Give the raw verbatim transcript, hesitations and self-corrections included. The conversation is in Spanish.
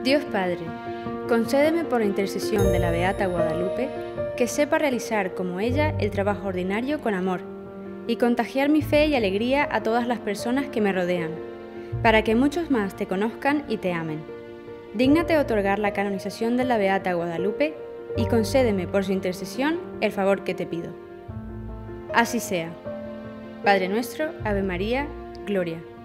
Dios Padre, concédeme por la intercesión de la Beata Guadalupe que sepa realizar como ella el trabajo ordinario con amor y contagiar mi fe y alegría a todas las personas que me rodean, para que muchos más te conozcan y te amen. Dígnate otorgar la canonización de la Beata Guadalupe y concédeme por su intercesión el favor que te pido. Así sea. Padre nuestro, Ave María, Gloria.